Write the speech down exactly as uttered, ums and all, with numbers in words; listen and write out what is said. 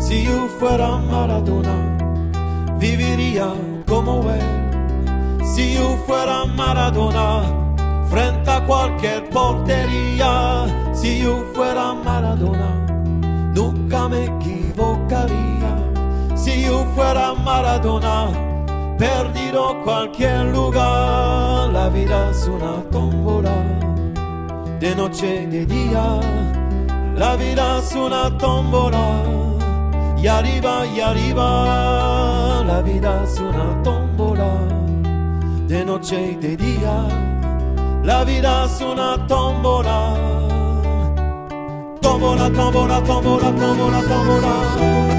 Si yo fuera Maradona, viviría como él. Si yo fuera Maradona, frente a cualquier portería. Si yo fuera Maradona, nunca me equivocaría. Si yo fuera Maradona, perdido cualquier lugar. La vida es una tómbola, de noche y de día. La vida es una tómbola, y arriba y arriba. La vida es una tómbola, de noche y de día. La vida es una tómbola. Tómbola, tómbola, tómbola, tómbola, tómbola.